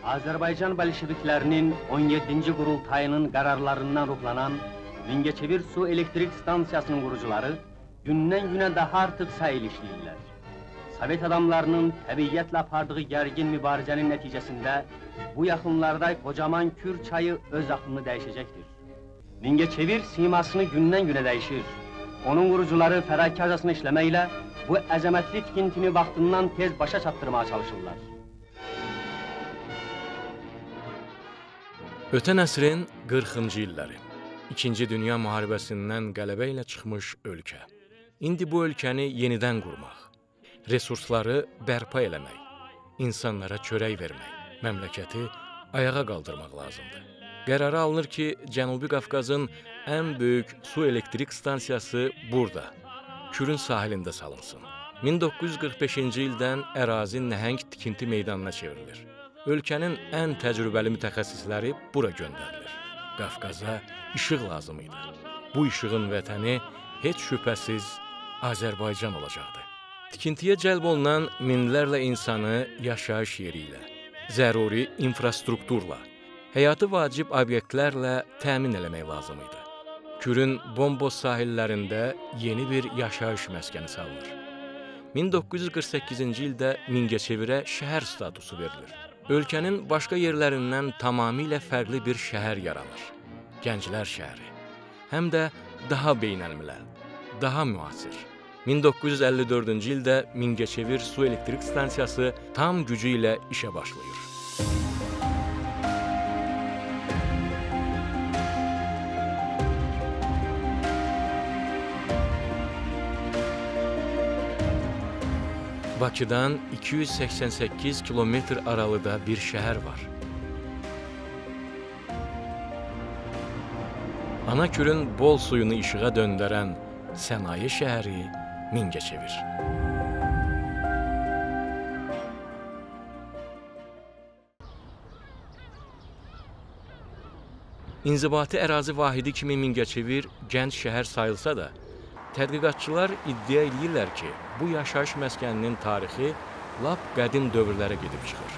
Azərbaycan Bolşeviklərinin 17-ci qurultayının qərarlarından ruhlanan Mingəçevir su elektrik stansiyasının qurucuları gündən-günə daha artıq sayıl işləyirlər. Sovet adamlarının təbiyyətlə apardığı gərgin mübarizənin nəticəsində bu yaxınlarda qocaman Kür çayı öz axını dəyişəcəkdir. Mingəçevir simasını gündən-günə dəyişir. Onun qurucuları fədakarcasına işləməklə bu əzəmətli tikintini vaxtından tez başa çatdırmağa çalışırlar. Ötən əsrin 40-cı illəri, İkinci Dünya müharibəsindən qələbə ilə çıxmış ölkə. İndi bu ölkəni yenidən qurmaq, resursları bərpa eləmək, insanlara çörək vermək, məmləkəti ayağa qaldırmaq lazımdır. Qərarı alınır ki, Cənubi Qafqazın ən böyük su elektrik stansiyası burada, Kürün sahilində salınsın. 1945-ci ildən ərazi nəhəng tikinti meydanına çevrilir. Ölkənin ən təcrübəli mütəxəssisləri bura göndərilir. Qafqaza işıq lazım idi. Bu işığın vətəni heç şübhəsiz Azərbaycan olacaqdı. Tikintiyə cəlb olunan minlərlə insanı yaşayış yeri ilə, zəruri infrastrukturla, həyatı vacib obyektlərlə təmin eləmək lazım idi. Kürün bomboz sahillərində yeni bir yaşayış məskəni salınır. 1948-ci ildə Mingəçevirə şəhər statusu verilir. Ölkənin başqa yerlərindən tamamilə fərqli bir şəhər yaranır. Gənclər şəhəri. Həm də daha beynəlmiləl, daha müasir. 1954-cü ildə Mingəçevir su elektrik stansiyası tam gücü ilə işə başlayır. Bakıdan 288 kilometr aralıda bir şəhər var. Ana Kürün bol suyunu işığa döndərən sənaye şəhəri Mingəçevir. İnzibati ərazi vahidi kimi Mingəçevir gənc şəhər sayılsa da, tədqiqatçılar iddia edirlər ki, bu yaşayış məskəninin tarixi lap qədim dövrlərə gedib çıxır.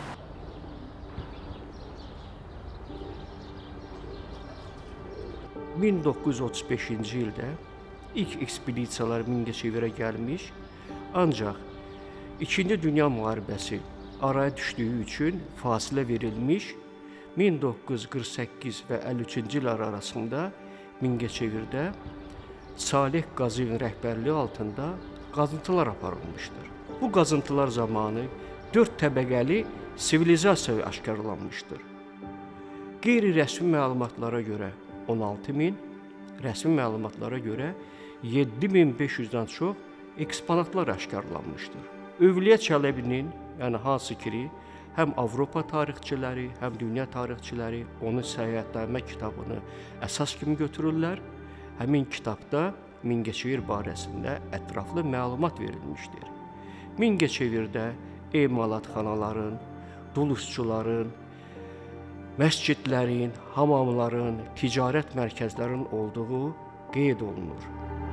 ...1935-ci ildə ilk ekspedisiyalar Mingəçevirə gəlmiş, ancaq İkinci Dünya müharibəsi araya düşdüyü üçün fasilə verilmiş, 1948 və 53-cü illər arasında Mingəçevirdə Salih Qazıyevin rəhbərliyi altında qazıntılar aparılmışdır. Bu qazıntılar zamanı 4 təbəqəli sivilizasiya aşkarlanmışdır. Qeyri-rəsmi məlumatlara görə 16.000, rəsmi məlumatlara görə 7.500-dən çox eksponatlar aşkarlanmışdır. Övliya Çələbinin, yəni hansı ki, həm Avropa tarixçiləri, həm dünya tarixçiləri onun Səyahətnamə kitabını əsas kimi götürürlər. Həmin kitabda Mingəçevir barəsində ətraflı məlumat verilmişdir. Mingəçevirdə emalatxanaların, dulusçuların, məscidlərin, hamamların, ticarət mərkəzlərinin olduğu qeyd olunur.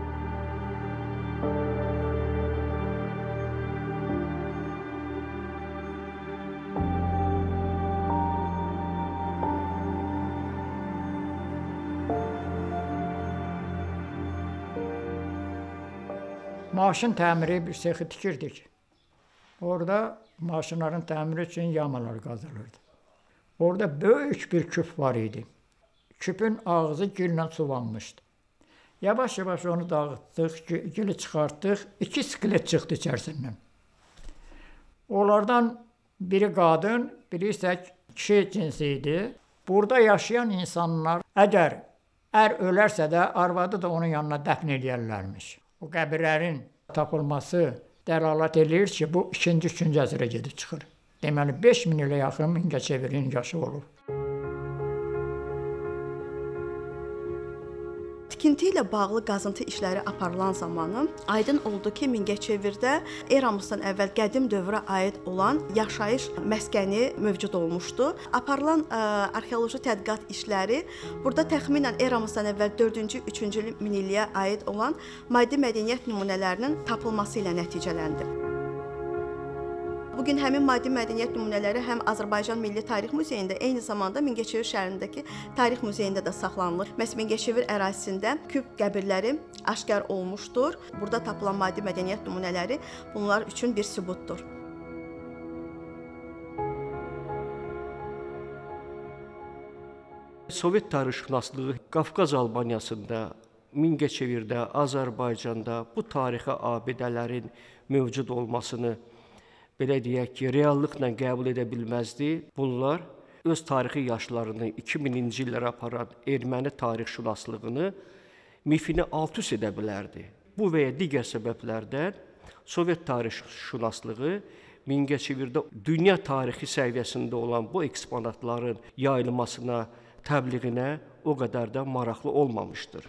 Maşın təmiri bir sexi tikirdik. Orada maşınların təmiri üçün yamalar qazılırdı. Orada böyük bir küp var idi. Küpün ağzı gillə suvanmışdı. Yavaş-yavaş onu dağıtdıq, gili çıxartdıq. 2 skelet çıxdı içərisindən. Onlardan biri qadın, biri isə kişi cinsi idi. Burada yaşayan insanlar əgər ər ölərsə də arvadı da onun yanına dəfn edərlərmiş. O qəbirlərin tapılması dəlalət edir ki, bu 2-ci, 3-cü əsrə gedib çıxır. Deməli, 5000 ilə yaxın Mingəçevirin yaşı olub. Tikinti ilə bağlı qazıntı işləri aparılan zamanı aydın oldu ki, Mingəçevirdə eramızdan əvvəl qədim dövrə aid olan yaşayış məskəni mövcud olmuşdu. Aparılan arxeoloji tədqiqat işləri burada təxminən eramızdan əvvəl 4-cü, 3-cü minilliyə aid olan maddi mədəniyyət nümunələrinin tapılması ilə nəticələndi. Bu gün həmin maddi mədəniyyət nümunələri həm Azərbaycan Milli Tarix Muzeyində, eyni zamanda Mingəçevir şəhərindəki Tarix Muzeyində də saxlanılır. Məhz Mingəçevir ərazisində küp qəbirləri aşkar olmuşdur. Burada tapılan maddi mədəniyyət nümunələri bunlar üçün bir sübutdur. Sovet tarixşünaslığı Qafqaz Albaniyasında, Mingəçevirdə, Azərbaycanda bu tarixi abidələrin mövcud olmasını belə deyək ki, reallıqla qəbul edə bilməzdi. Bunlar öz tarixi yaşlarını 2000-ci illərə aparan erməni tarixşünaslığını, mifini alt-üst edə bilərdi. Bu və ya digər səbəblərdən Sovet tarixşünaslığı Mingəçevirdə dünya tarixi səviyyəsində olan bu eksponatların yayılmasına, təbliğinə o qədər də maraqlı olmamışdır.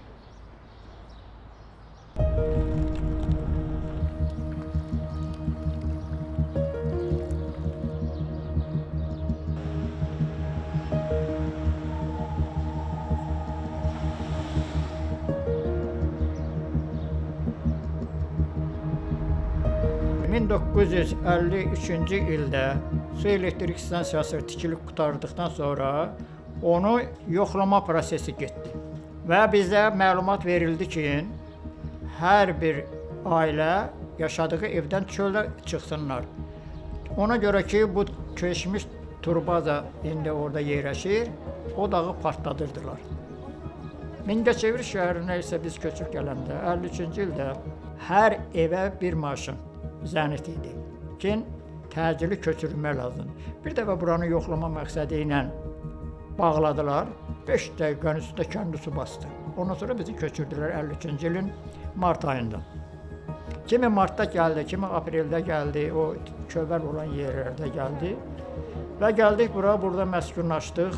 ...1953-cü ildə su elektrik stansiyası tikilib qurtardıqdan sonra onu yoxlama prosesi getdi. Və bizə məlumat verildi ki, hər bir ailə yaşadığı evdən çölə çıxsınlar. Ona görə ki, bu keçmiş turbaza indi orada yerləşir, o dağı partladırdılar. Mingəçevir şəhərinə isə biz köçüb gələndə, 53-cü ildə hər evə bir maşın zənit idi ki, təcili köçürülmək lazımdır. Bir dəfə buranı yoxlama məqsədi ilə bağladılar, 5 dəqiqənin üstündə kəndi su bastı. Ondan sonra bizi köçürdülər 53-cü ilin mart ayında. Kimi martda gəldi, kimi apreldə gəldi, o kövrək olan yerlərdə gəldi və gəldik bura, burada məskunlaşdıq.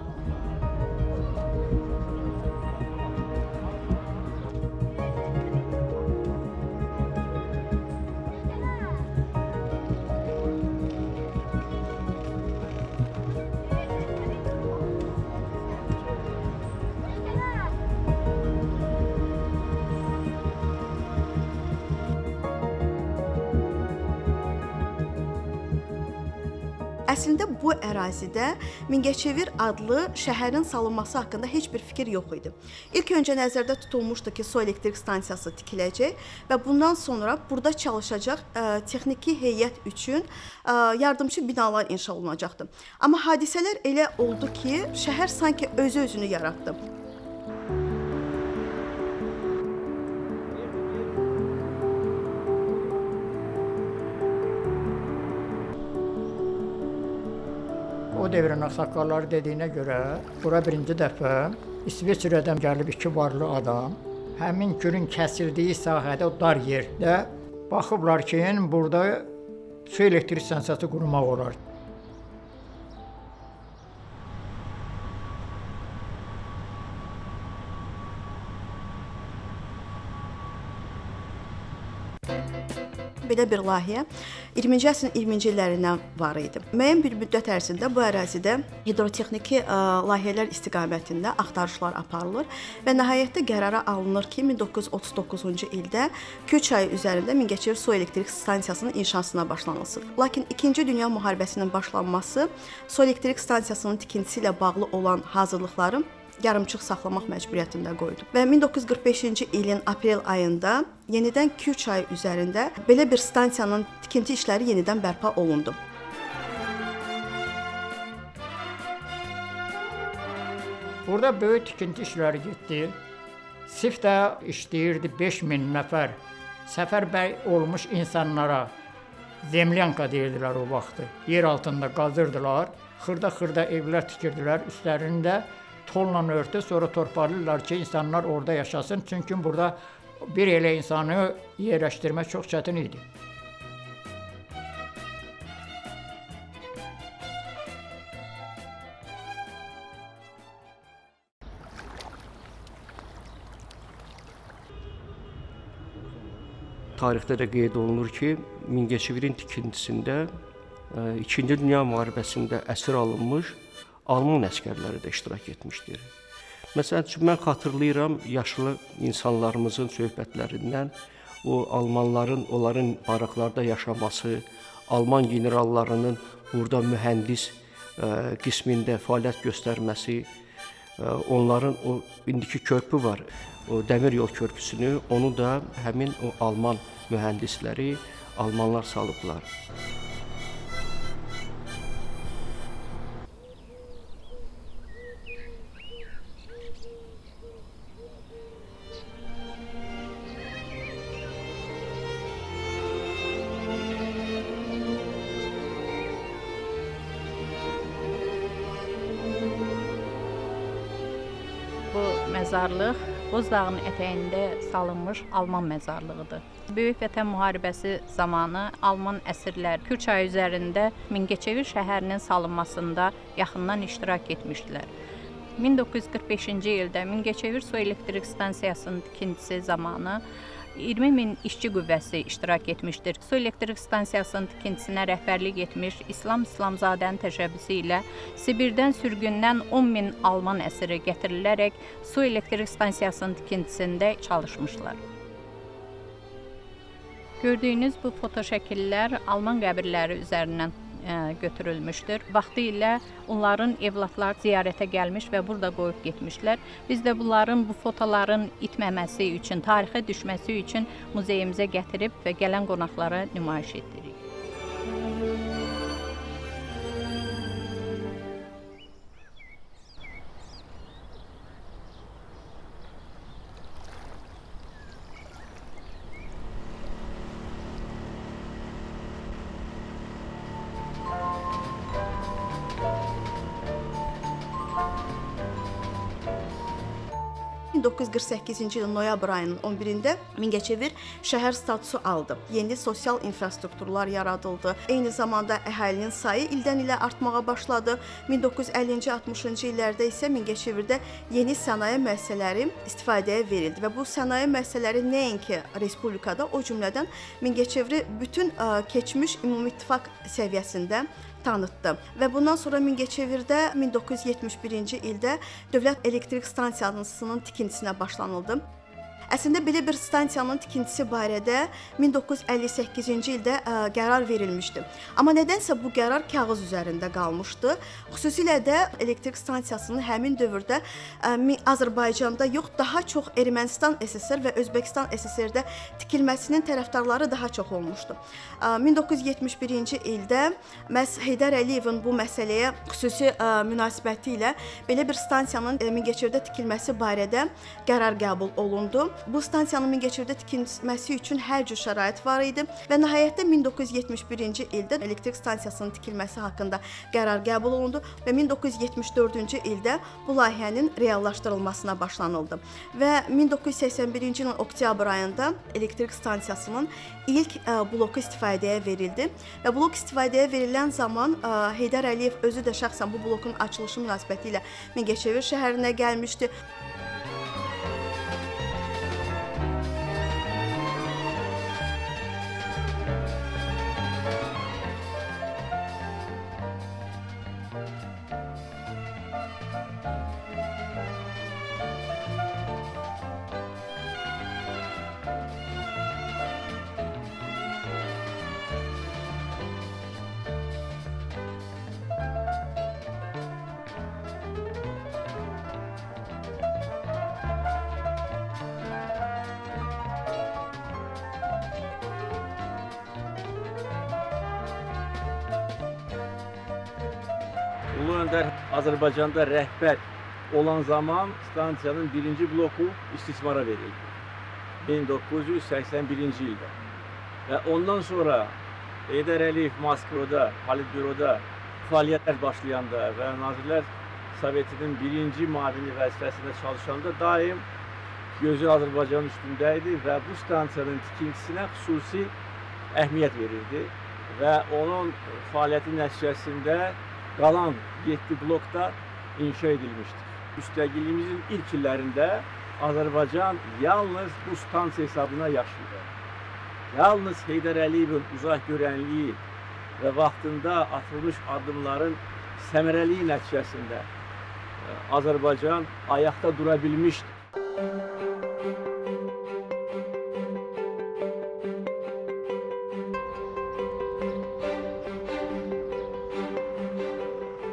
Əslində bu ərazidə Mingəçevir adlı şəhərin salınması haqqında heç bir fikir yox idi. İlk öncə nəzərdə tutulmuşdu ki, su elektrik stansiyası tikiləcək və bundan sonra burada çalışacaq texniki heyət üçün yardımçı binalar inşa olunacaqdı. Amma hadisələr elə oldu ki, şəhər sanki özü-özünü yaratdı. O devrin ağsaqqalları dediyinə görə, bura birinci dəfə İsveçrədən gəlib 2 varlı adam, həmin gölün kəsildiyi sahədə, o dar yerdə baxıblar ki, burada su elektrik stansiyası qurmaq olar. Belə bir layihə 20-ci əsrin 20-ci illərindən var idi. Müəyyən bir müddət ərzində bu ərazidə hidrotexniki layihələr istiqamətində axtarışlar aparılır və nəhayətdə qərara alınır ki, 1939-cu ildə Kür çayı üzərində Mingəçevir su elektrik stansiyasının inşasına başlanılsın. Lakin 2-ci Dünya müharibəsinin başlanması su elektrik stansiyasının tikintisi ilə bağlı olan hazırlıqları yarımçıq saxlamaq məcburiyyətində qoydu. Və 1945-ci ilin aprel ayında yenidən Kür çayı üzərində belə bir stansiyanın tikinti işləri yenidən bərpa olundu. Burada böyük tikinti işləri getdi. Sifdə işləyirdi 5000 nəfər. Səfərbər olmuş insanlara zemlyanka deyirdilər o vaxtı. Yer altında qazırdılar, xırda-xırda evlər tikirdilər, üstlərində tolla örtü, sonra torparlayırlar ki, insanlar orada yaşasın. Çünki burada bir elə insanı yerləşdirmək çox çətin idi. Tarixdə də qeyd olunur ki, Mingəçevirin tikintisində 2-ci Dünya müharibəsində əsir alınmış Alman əsgərləri də iştirak etmişdir. Məsələn üçün, mən xatırlayıram yaşlı insanlarımızın söhbətlərindən o Almanların onların baraklarda yaşaması, Alman generallarının burada mühəndis qismində fəaliyyət göstərməsi, onların o indiki körpü var, o dəmir yol körpüsünü, onu da həmin o Alman mühəndisləri, Almanlar salıblar. Məzarlıq Boz dağın ətəyində salınmış Alman məzarlığıdır. Böyük Vətən müharibəsi zamanı Alman əsirlər Kür çayı üzərində Mingəçevir şəhərinin salınmasında yaxından iştirak etmişdilər. 1945-ci ildə Mingəçevir su elektrik stansiyasının tikintisi zamanı 20.000 işçi qüvvəsi iştirak etmişdir. Su elektrik stansiyasının tikintisinə rəhbərlik etmiş İslam İslamzadənin təşəbbüsü ilə Sibirdən sürgündən 10.000 Alman əsiri gətirilərək su elektrik stansiyasının tikintisində çalışmışlar. Gördüyünüz bu fotoşəkillər Alman qəbirləri üzərindən götürülmüşdür. Vaxtı ilə onların evlatları ziyarətə gəlmiş və burada qoyub getmişlər. Biz də bunların bu fotoların itməməsi üçün, tarixə düşməsi üçün muzeyimizə gətirib və gələn qonaqlara nümayiş etdiririk. – 1948-ci ilin noyabr ayının 11-də Mingəçevir şəhər statusu aldı. Yeni sosial infrastrukturlar yaradıldı. Eyni zamanda əhalinin sayı ildən-ilə artmağa başladı. 1950-60-cı illərdə isə Mingəçevirdə yeni sənaye müəssisələri istifadəyə verildi və bu sənaye müəssisələri nəinki respublikada, o cümlədən Mingəçeviri bütün keçmiş Ümumİttifaq səviyyəsində tanıtdı. Və bundan sonra Mingəçevirdə 1971-ci ildə Dövlət Elektrik Stansiyasının tikintisinə başlanıldı. Əslində belə bir stansiyanın tikintisi barədə 1958-ci ildə qərar verilmişdi. Amma nədənsə bu qərar kağız üzərində qalmışdı. Xüsusilə də elektrik stansiyasının həmin dövrdə Azərbaycanda yox, daha çox Ermənistan SSR və Özbəkistan SSR-də tikilməsinin tərəfdarları daha çox olmuşdu. 1971-ci ildə məhz Heydər Əliyevin bu məsələyə xüsusi münasibəti ilə belə bir stansiyanın Mingəçevirdə tikilməsi barədə qərar qəbul olundu. Bu stansiyanın Mingəçevirdə tikilməsi üçün hər cür şərait var idi və nəhayətdə 1971-ci ildə elektrik stansiyasının tikilməsi haqqında qərar qəbul olundu və 1974-cü ildə bu layihənin reallaşdırılmasına başlanıldı. Və 1981-ci ilin oktyabr ayında elektrik stansiyasının ilk bloku istifadəyə verildi və blok istifadəyə verilən zaman Heydər Əliyev özü də şəxsən bu blokun açılışı münasibəti ilə Mingəçevir şəhərinə gəlmişdi. Ulu Öndər Azərbaycanda rəhbər olan zaman stansiyanın birinci bloku istismara verildi. 1981-ci ildə. Və ondan sonra Heydər Əliyev Moskvada, Politbyuroda fəaliyyətlər başlayanda və Nazirlər Sovetinin birinci müavini vəzifəsində çalışanda daim gözü Azərbaycanın üstündə idi və bu stansiyanın tikintisinə xüsusi əhmiyyət verirdi və onun fəaliyyəti nəticəsində qalan 7 blokda inşa edilmişdir. Müstəqilliyimizin ilk illərində Azərbaycan yalnız bu stansiya hesabına yaşayır. Yalnız Heydər Əliyevin uzaq görənliyi və vaxtında atılmış addımların səmərəliyi nəticəsində Azərbaycan ayaqda dura bilmişdir.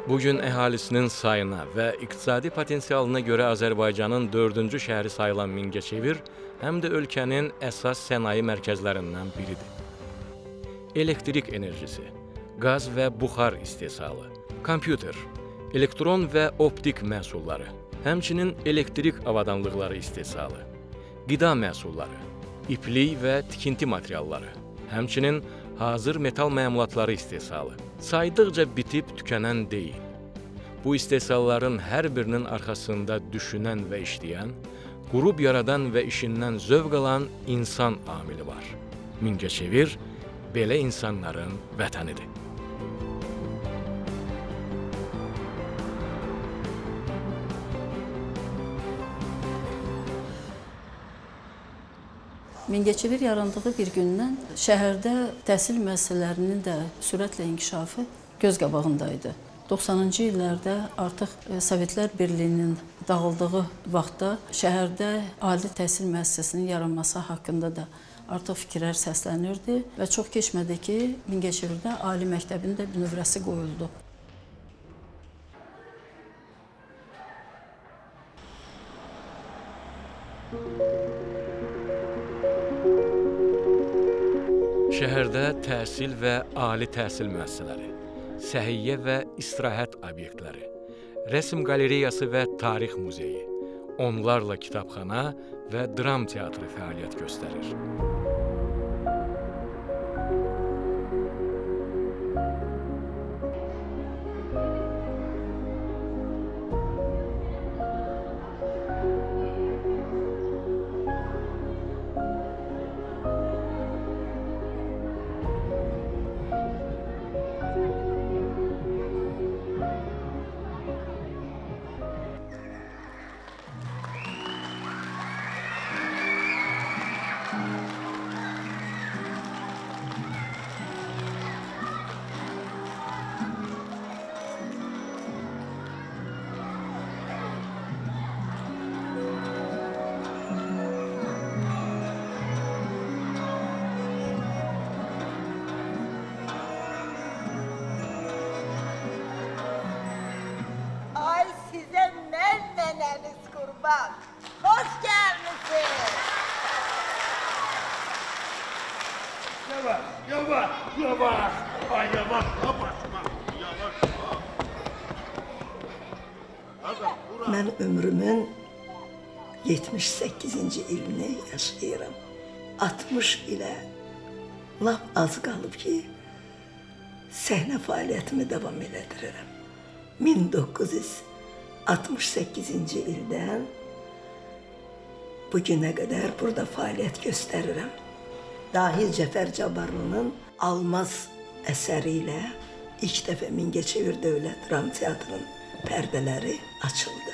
Bugün əhalisinin sayına və iqtisadi potensialına görə Azərbaycanın 4-cü şəhəri sayılan Mingəçevir həm də ölkənin əsas sənaye mərkəzlərindən biridir. Elektrik enerjisi, qaz və buxar istehsalı, kompüter, elektron və optik məhsulları, həmçinin elektrik avadanlıqları istehsalı, qida məhsulları, iplik və tikinti materialları, həmçinin hazır metal məmulatları istehsalı saydıqca bitib tükənən deyil. Bu istehsalların hər birinin arxasında düşünən və işləyən, qurub yaradan və işindən zövq alan insan amili var. Mingəçevir belə insanların vətənidir. Mingəçevir yarandığı bir gündən şəhərdə təhsil müəssisələrinin də sürətlə inkişafı göz qabağındaydı. 90-cı illərdə artıq Sovetlər Birliyinin dağıldığı vaxtda şəhərdə ali təhsil müəssisəsinin yaranması haqqında da artıq fikirlər səslənirdi və çox keçmədi ki, Mingəçevirdə ali məktəbin də nömrəsi qoyuldu. Şəhərdə təhsil və ali təhsil müəssisələri, səhiyyə və istirahət obyektləri, rəsm qalereyası və tarix muzeyi, onlarla kitabxana və dram teatrı fəaliyyət göstərir. Hoş gelmişsin. Yavaş, yavaş, yavaş. Ay yavaş, yavaş, yavaş. Mən ömrümün 78-ci ilini yaşayıram. 60 ilə lap az qalıb ki, səhnə fəaliyyətimi davam elədirirəm. 1968-ci ildən bugünə qədər burada fəaliyyət göstərirəm. Dahil Cəfər Cabbarlının Almaz əsəri ilə ilk dəfə Mingəçevir Dövlət Dram Teatrının pərdələri açıldı.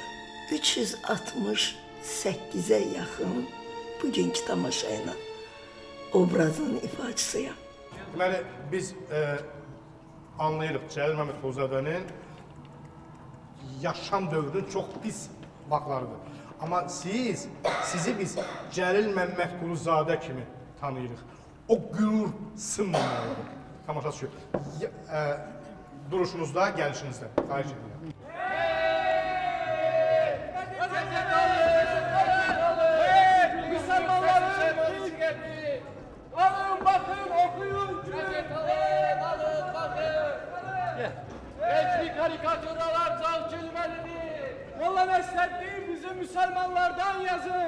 368-ə yaxın bugünkü tamaşa ilə obrazın ifaçısıyam. Deməli, biz anlayırıq Cəlil Məmmədquluzadənin yaşam dövrünün çox pis vaxtlarıdır. Amma sizi biz Cəlil Məmmədquluzadə kimi tanıyırıq. O qürur sınmamalıdır. Tamaşaçı, duruşunuzda, gəlişinizdə. Xahiş edirəm. Alın, bakın, okuyun. Alın, bakın. Eski karikaturalar can kelimelidir. Molla Nesreddin bizi Müslümanlardan yazın.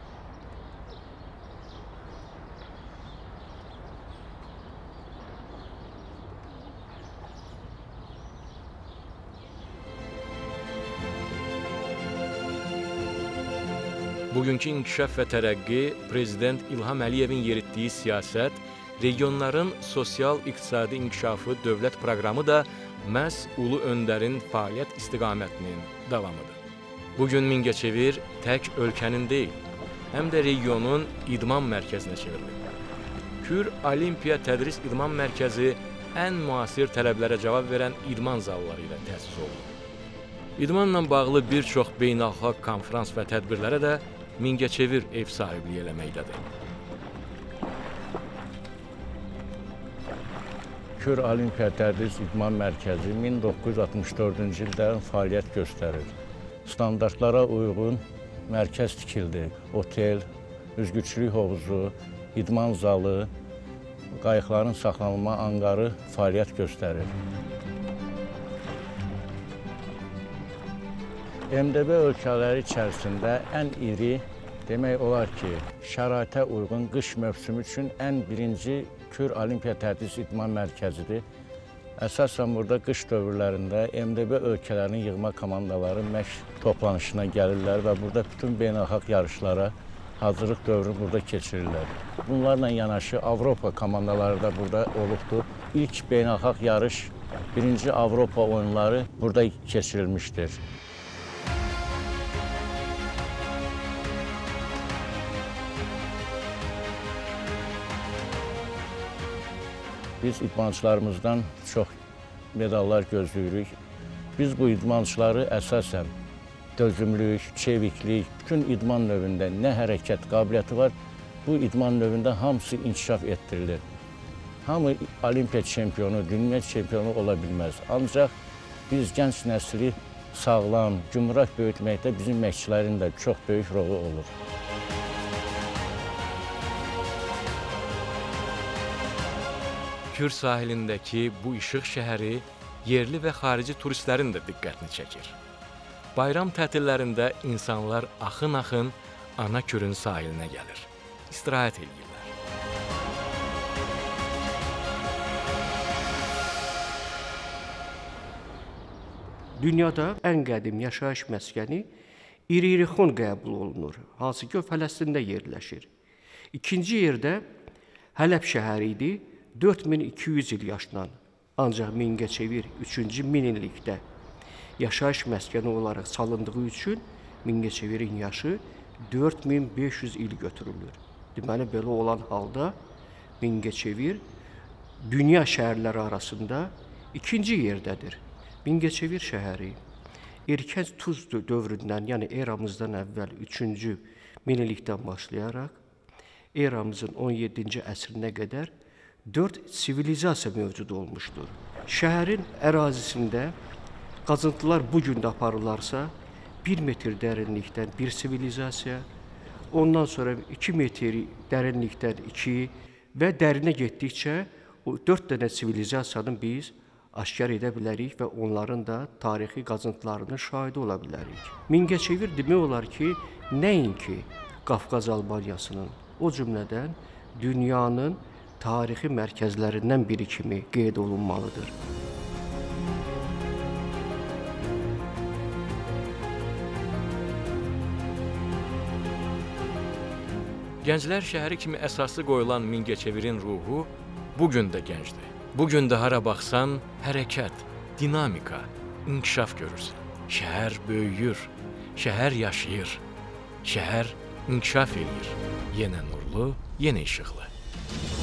Bugünkü inkişaf və tərəqqi Prezident İlham Əliyevin yeritdiyi siyasət, regionların sosial-iqtisadi inkişafı dövlət proqramı da məhz Ulu Öndərin fəaliyyət istiqamətinin davamıdır. Bugün Mingəçevir tək ölkənin deyil, həm də regionun idman mərkəzinə çevrilib. Kür Olimpiya Tədris İdman Mərkəzi ən müasir tələblərə cavab verən idman zalları ilə təsis olunub. İdmanla bağlı bir çox beynəlxalq konfrans və tədbirlərə də Mingəçevir ev sahibliyi eləməkdədir. Kür Olimpiya Tədris İdman Mərkəzi 1964-cü ildə fəaliyyət göstərir. Standartlara uyğun mərkəz tikildi. Otel, üzgüçülük hovuzu, idman zalı, qayıqların saxlanma anqarı fəaliyyət göstərir. MDB ölkələri içərisində ən iri, demək olar ki, şəraitə uyğun qış mövsümü üçün ən birinci Kür Olimpiya Tədris İdman Mərkəzidir. Əsasən burada qış dövrlərində MDB ölkələrinin yığma komandaları məşq toplanışına gəlirlər və burada bütün beynəlxalq yarışlara hazırlıq dövrünü burada keçirirlər. Bunlarla yanaşı Avropa komandaları da burada olubdur. İlk beynəlxalq yarış, birinci Avropa oyunları burada keçirilmişdir. Biz idmançılarımızdan çox medallar gözləyirik. Biz bu idmançıları əsasən dözümlülük, çeviklik, bütün idman növündə nə hərəkət qabiliyyəti var, bu idman növündə hamısı inkişaf etdirilir. Hamı olimpiya çempionu, dünya çempionu ola bilməz. Ancaq biz gənc nəsli sağlam, gümrah böyütməkdə bizim məşqçilərin də çox böyük rolu olur. Kür sahilindəki bu işıq şəhəri yerli və xarici turistlərin də diqqətini çəkir. Bayram tətillərində insanlar axın-axın ana Kürün sahilinə gəlir, istirahət edirlər. Dünyada ən qədim yaşayış məskəni İrixon qəbul olunur, hansı ki, o Fələstində yerləşir. İkinci yerdə Hələb şəhəri idi, 4200 il yaşlan, ancaq Mingəçevir 3-cü minillikdə yaşayış məskəni olaraq salındığı üçün Mingəçevirin yaşı 4500 il götürülür. Deməli, belə olan halda Mingəçevir dünya şəhərləri arasında ikinci yerdədir. Mingəçevir şəhəri erkən Tuz dövründən, yəni eramızdan əvvəl 3-cü minillikdən başlayaraq eramızın 17-ci əsrinə qədər 4 sivilizasiya mövcud olmuşdur. Şəhərin ərazisində qazıntılar bu gün də aparılarsa, 1 metr dərinlikdən bir sivilizasiya, ondan sonra 2 metr dərinlikdən 2 və dərinə getdikcə o 4 dənə sivilizasiyanın biz aşkar edə bilərik və onların da tarixi qazıntılarının şahidi ola bilərik. Mingəçevir demək olar ki, nəinki Qafqaz Albaniyasının, o cümlədən dünyanın tarixi mərkəzlərindən biri kimi qeyd olunmalıdır. Gənclər şəhəri kimi əsası qoyulan Mingəçevirin ruhu bugün də gəncdir. Bugün də hara baxsan, hərəkət, dinamika, inkişaf görürsən. Şəhər böyüyür, şəhər yaşayır, şəhər inkişaf edir. Yenə nurlu, yenə işıqlı.